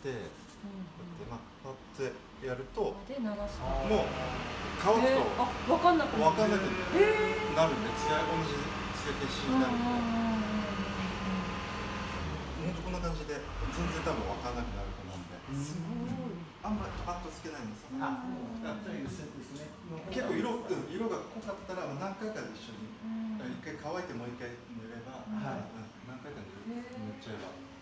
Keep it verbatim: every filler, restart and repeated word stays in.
て、まあパッてやると、もうで流す。 乾くとあ、分かんなくなる。 分かんなくなるんで、艶同じ艶消しになるんで、本当こんな感じで全然多分分かんなくなると思うんで、すごい。あんまりパッとつけないんですよ。あ、結構色色が濃かったら何回か一緒に一回乾いてもう一回塗れば、何回か塗っちゃえば。